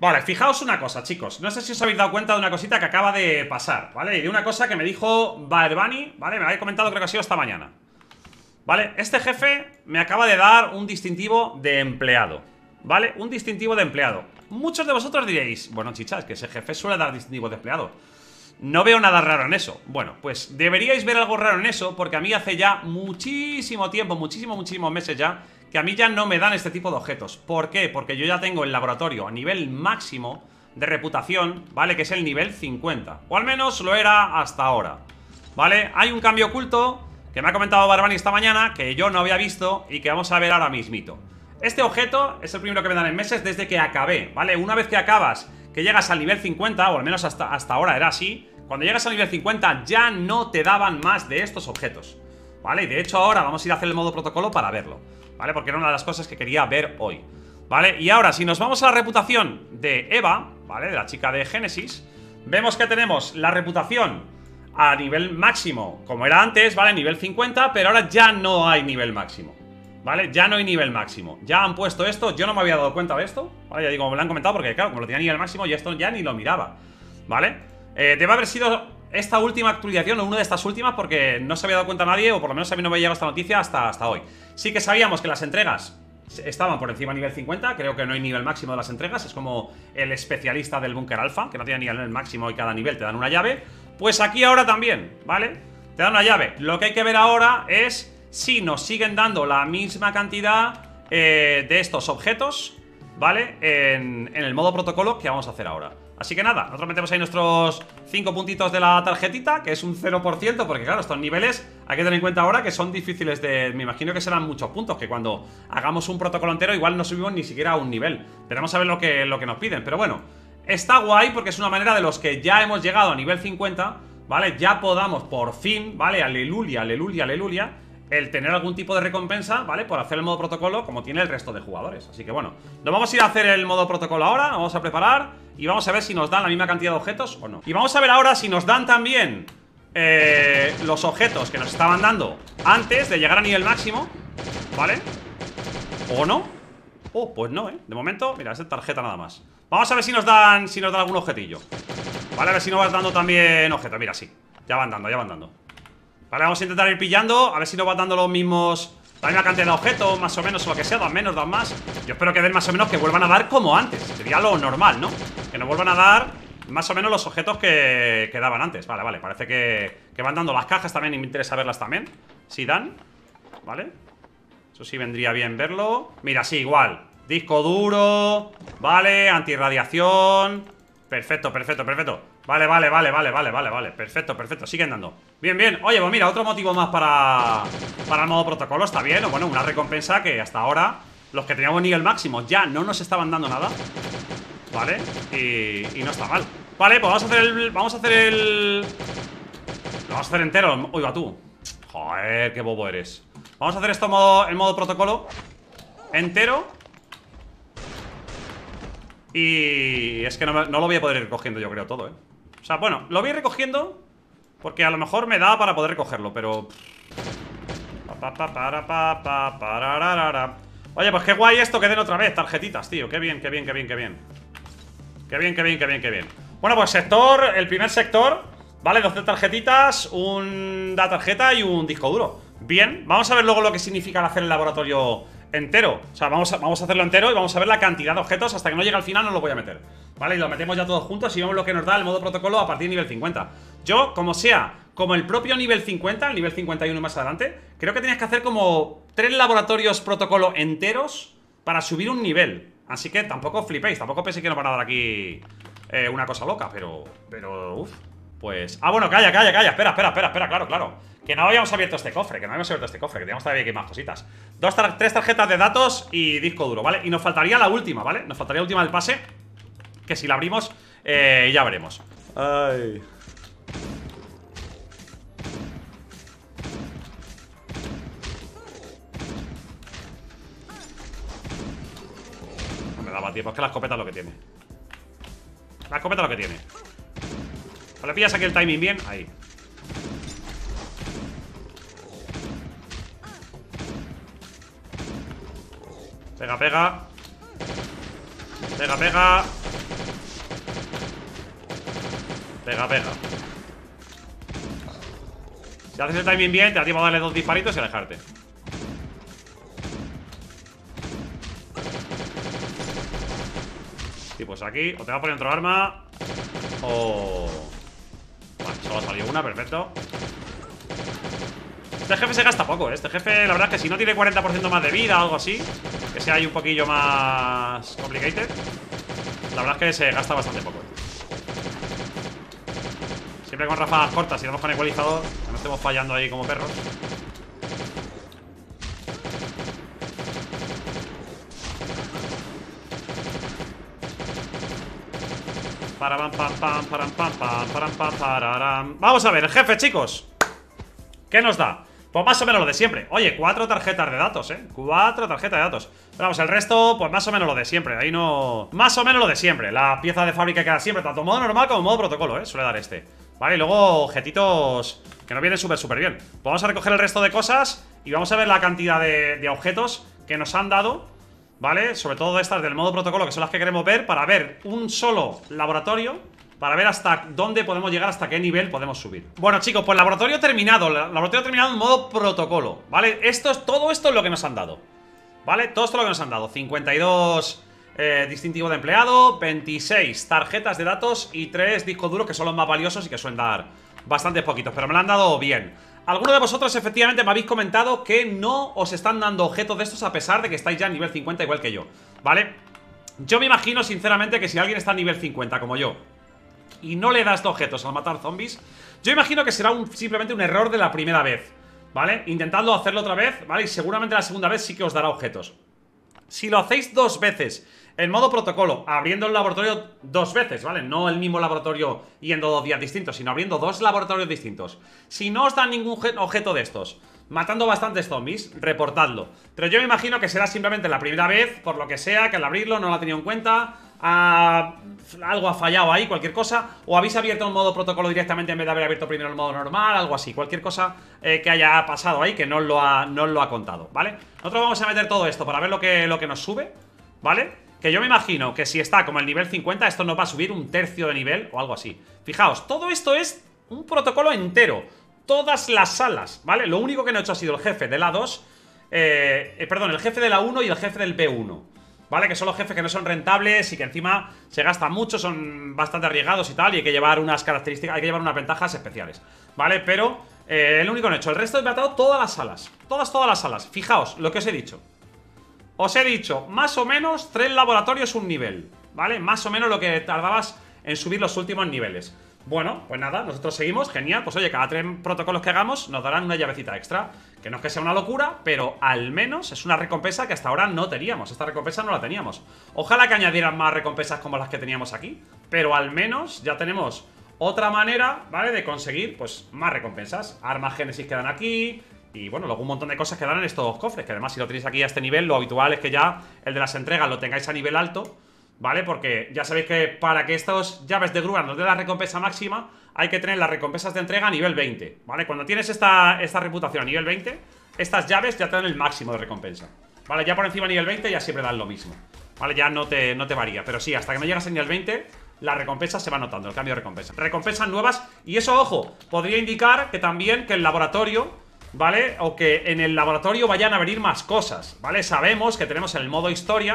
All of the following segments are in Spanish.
Vale, fijaos una cosa, chicos. No sé si os habéis dado cuenta de una cosita que acaba de pasar, ¿vale? Y de una cosa que me dijo Baerbani, ¿vale? Me lo había comentado, creo que ha sido esta mañana. ¿Vale? Este jefe me acaba de dar un distintivo de empleado, ¿vale? Un distintivo de empleado. Muchos de vosotros diréis, bueno, chicha, es que ese jefe suele dar distintivo de empleado. No veo nada raro en eso. Bueno, pues deberíais ver algo raro en eso, porque a mí hace ya muchísimo tiempo, muchísimos meses ya, que a mí ya no me dan este tipo de objetos. ¿Por qué? Porque yo ya tengo el laboratorio a nivel máximo de reputación, ¿vale? Que es el nivel 50. O al menos lo era hasta ahora, ¿vale? Hay un cambio oculto que me ha comentado Barbani esta mañana, que yo no había visto y que vamos a ver ahora mismito. Este objeto es el primero que me dan en meses desde que acabé, ¿vale? Una vez que acabas, que llegas al nivel 50, o al menos hasta ahora era así, cuando llegas al nivel 50 ya no te daban más de estos objetos, ¿vale? Y de hecho ahora vamos a ir a hacer el modo protocolo para verlo, ¿vale? Porque era una de las cosas que quería ver hoy, ¿vale? Y ahora, si nos vamos a la reputación de Eva, ¿vale? De la chica de Génesis, vemos que tenemos la reputación a nivel máximo, como era antes, ¿vale? Nivel 50, pero ahora ya no hay nivel máximo, ¿vale? Ya no hay nivel máximo. Ya han puesto esto, yo no me había dado cuenta de esto, ¿vale? Ya digo, me lo han comentado porque, claro, como lo tenía a nivel máximo, y esto ya ni lo miraba, ¿vale? Debe haber sido esta última actualización o una de estas últimas, porque no se había dado cuenta nadie, o por lo menos a mí no me había llegado esta noticia hasta hoy. Sí que sabíamos que las entregas estaban por encima de nivel 50, creo que no hay nivel máximo de las entregas, es como el especialista del búnker alfa, que no tiene nivel máximo y cada nivel te dan una llave. Pues aquí ahora también, ¿vale? Te dan una llave. Lo que hay que ver ahora es si nos siguen dando la misma cantidad de estos objetos, ¿vale? En el modo protocolo que vamos a hacer ahora. Así que nada, nosotros metemos ahí nuestros 5 puntitos de la tarjetita, que es un 0%, porque claro, estos niveles hay que tener en cuenta ahora que son difíciles de... Me imagino que serán muchos puntos, que cuando hagamos un protocolo entero igual no subimos ni siquiera a un nivel. Veremos a ver lo que nos piden, pero bueno, está guay porque es una manera de los que ya hemos llegado a nivel 50, ¿vale? Ya podamos por fin, ¿vale? Aleluya, aleluya, aleluya, el tener algún tipo de recompensa, ¿vale? Por hacer el modo protocolo como tiene el resto de jugadores. Así que bueno, nos vamos a ir a hacer el modo protocolo ahora, nos vamos a preparar y vamos a ver si nos dan la misma cantidad de objetos o no. Y vamos a ver ahora si nos dan también los objetos que nos estaban dando antes de llegar a nivel máximo, ¿vale? ¿O no? Oh, pues no, de momento, mira, es tarjeta nada más. Vamos a ver si nos dan algún objetillo, ¿vale? A ver si nos van dando también objetos. Mira, sí, ya van dando, ya van dando. Vale, vamos a intentar ir pillando, a ver si nos van dando los mismos, la misma cantidad de objetos, más o menos, o lo que sea, dan menos, dan más. Yo espero que den más o menos, que vuelvan a dar como antes. Sería lo normal, ¿no? Que nos vuelvan a dar más o menos los objetos que daban antes. Vale, vale, parece que van dando las cajas también y me interesa verlas también. Si dan, ¿vale? Eso sí vendría bien verlo. Mira, sí, igual. Disco duro, vale, antirradiación. Perfecto, perfecto, perfecto. Vale, vale, vale, vale, vale, vale, vale. Perfecto, perfecto, siguen dando. Bien, bien, oye, pues mira, otro motivo más para el modo protocolo, está bien. O bueno, una recompensa que hasta ahora los que teníamos nivel máximo ya no nos estaban dando nada, ¿vale? Y no está mal. Vale, pues vamos a hacer el Lo vamos a hacer entero. Oiga tú. Joder, qué bobo eres. Vamos a hacer esto en modo protocolo entero. Y es que no lo voy a poder ir recogiendo, yo creo, todo, O sea, bueno, lo voy a ir recogiendo porque a lo mejor me da para poder recogerlo, pero... Oye, pues qué guay esto que den otra vez tarjetitas, tío. Qué bien, qué bien, qué bien, qué bien. Qué bien, qué bien, qué bien, qué bien. Bueno, pues el primer sector, ¿vale? 12 tarjetitas, una tarjeta y un disco duro. Bien, vamos a ver luego lo que significa hacer el laboratorio entero. O sea, vamos a hacerlo entero y vamos a ver la cantidad de objetos. Hasta que no llegue al final no lo voy a meter, ¿vale? Y lo metemos ya todos juntos y vemos lo que nos da el modo protocolo a partir de nivel 50. Yo, como sea, como el propio nivel 50, el nivel 51 más adelante, creo que tenías que hacer como 3 laboratorios protocolo enteros para subir un nivel. Así que tampoco flipéis, tampoco pensé que nos van a dar aquí una cosa loca, pero uff. Pues... Ah, bueno, calla, espera, claro. Que no habíamos abierto este cofre, que teníamos todavía aquí más cositas. 3 tarjetas de datos y disco duro, ¿vale? Y nos faltaría la última, ¿vale? Nos faltaría la última del pase, que si la abrimos, ya veremos. Ay... No me daba tiempo, es que la escopeta es lo que tiene. La escopeta es lo que tiene. ¿Le pillas aquí el timing bien? Ahí. Pega, pega. Pega, pega. Pega, pega. Si haces el timing bien, te da tiempo a darle 2 disparitos y alejarte. Y pues aquí, o te va a poner otro arma o... Vale, solo ha salido una, perfecto. Este jefe se gasta poco, ¿eh? Este jefe, la verdad es que si no tiene 40% más de vida o algo así, que sea ahí un poquillo más complicated, la verdad es que se gasta bastante poco. Siempre con ráfagas cortas y vamos con ecualizador, que no estemos fallando ahí como perros. Vamos a ver, el jefe, chicos. ¿Qué nos da? Pues más o menos lo de siempre. Oye, 4 tarjetas de datos, 4 tarjetas de datos. Pero vamos, el resto, pues más o menos lo de siempre. Ahí no... Más o menos lo de siempre. La pieza de fábrica queda siempre, tanto en modo normal como en modo protocolo, suele dar este. Vale, y luego objetitos que nos vienen súper bien. Pues vamos a recoger el resto de cosas y vamos a ver la cantidad de objetos que nos han dado, ¿vale? Sobre todo estas del modo protocolo, que son las que queremos ver, para ver un solo laboratorio, para ver hasta dónde podemos llegar, hasta qué nivel podemos subir. Bueno, chicos, pues laboratorio terminado. Laboratorio terminado en modo protocolo, ¿vale? Todo esto es lo que nos han dado, ¿vale? Todo esto es lo que nos han dado. 52 distintivos de empleado, 26 tarjetas de datos y 3 discos duros, que son los más valiosos y que suelen dar bastantes poquitos, pero me lo han dado bien. Algunos de vosotros efectivamente me habéis comentado que no os están dando objetos de estos a pesar de que estáis ya a nivel 50 igual que yo, ¿vale? Yo me imagino sinceramente que si alguien está a nivel 50 como yo y no le das objetos al matar zombies, yo imagino que será simplemente un error de la primera vez, ¿vale? Intentadlo hacerlo otra vez, ¿vale? Y seguramente la segunda vez sí que os dará objetos. Si lo hacéis 2 veces en modo protocolo, abriendo el laboratorio 2 veces, ¿vale? No el mismo laboratorio yendo 2 días distintos, sino abriendo 2 laboratorios distintos. Si no os dan ningún objeto de estos, matando bastantes zombies, reportadlo. Pero yo me imagino que será simplemente la primera vez, por lo que sea, que al abrirlo no lo ha tenido en cuenta, algo ha fallado ahí, cualquier cosa, o habéis abierto un modo protocolo directamente en vez de haber abierto primero el modo normal, algo así, cualquier cosa que haya pasado ahí que no os lo ha contado, ¿vale? Nosotros vamos a meter todo esto para ver lo que nos sube, ¿vale? Que yo me imagino que si está como el nivel 50, esto nos va a subir un tercio de nivel o algo así. Fijaos, todo esto es un protocolo entero. Todas las salas, ¿vale? Lo único que no he hecho ha sido el jefe de la 2, perdón, el jefe de la 1 y el jefe del P1, ¿vale? Que son los jefes que no son rentables y que encima se gastan mucho, son bastante arriesgados y tal, y hay que llevar unas características, hay que llevar unas ventajas especiales, ¿vale? Pero el único que no he hecho. El resto he matado todas las salas. Todas las salas. Fijaos lo que os he dicho. Os he dicho, más o menos 3 laboratorios un nivel, ¿vale? Más o menos lo que tardabas en subir los últimos niveles. Bueno, pues nada, nosotros seguimos, genial. Pues oye, cada 3 protocolos que hagamos nos darán una llavecita extra. Que no es que sea una locura, pero al menos es una recompensa que hasta ahora no teníamos. Esta recompensa no la teníamos. Ojalá que añadieran más recompensas como las que teníamos aquí, pero al menos ya tenemos otra manera, ¿vale? De conseguir, pues, más recompensas. Armas Génesis que dan aquí. Y bueno, luego un montón de cosas que dan en estos cofres. Que además si lo tenéis aquí a este nivel, lo habitual es que ya el de las entregas lo tengáis a nivel alto, ¿vale? Porque ya sabéis que para que estas llaves de grúa nos den la recompensa máxima, hay que tener las recompensas de entrega a nivel 20, ¿vale? Cuando tienes esta reputación a nivel 20, estas llaves ya te dan el máximo de recompensa, ¿vale? Ya por encima a nivel 20 ya siempre dan lo mismo, ¿vale? Ya no te varía. Pero sí, hasta que no llegas a nivel 20, las recompensas se van notando, el cambio de recompensa. Recompensas nuevas. Y eso, ojo, podría indicar que también que el laboratorio, ¿vale? O que en el laboratorio vayan a venir más cosas, ¿vale? Sabemos que tenemos el modo historia,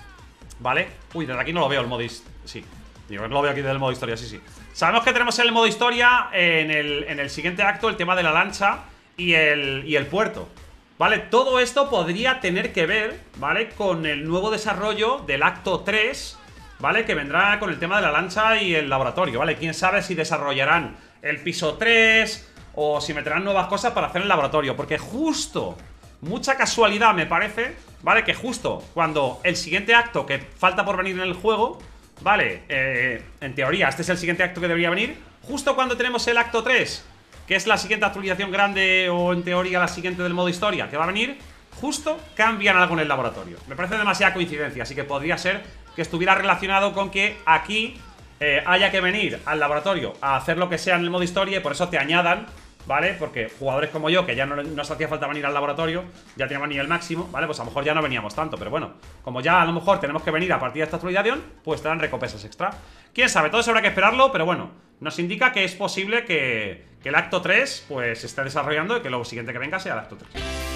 ¿vale? Uy, desde aquí no lo veo el modo sí, digo, no lo veo aquí del modo historia, sí. Sabemos que tenemos el modo historia en el siguiente acto, el tema de la lancha y el puerto, ¿vale? Todo esto podría tener que ver, ¿vale? Con el nuevo desarrollo del acto 3, ¿vale? Que vendrá con el tema de la lancha y el laboratorio, ¿vale? Quién sabe si desarrollarán el piso 3 o si meterán nuevas cosas para hacer el laboratorio. Porque justo, mucha casualidad me parece, ¿vale? Que justo cuando el siguiente acto que falta por venir en el juego, ¿vale? En teoría este es el siguiente acto que debería venir. Justo cuando tenemos el acto 3, que es la siguiente actualización grande, o en teoría la siguiente del modo historia que va a venir, justo cambian algo en el laboratorio. Me parece demasiada coincidencia, así que podría ser que estuviera relacionado con que aquí haya que venir al laboratorio a hacer lo que sea en el modo historia y por eso te añadan, ¿vale? Porque jugadores como yo, que ya no nos hacía falta venir al laboratorio, ya teníamos nivel máximo, ¿vale? Pues a lo mejor ya no veníamos tanto, pero bueno, como ya a lo mejor tenemos que venir a partir de esta actualización, pues te dan recompensas extra. Quién sabe, todo eso habrá que esperarlo, pero bueno, nos indica que es posible que el acto 3 pues se esté desarrollando y que lo siguiente que venga sea el acto 3.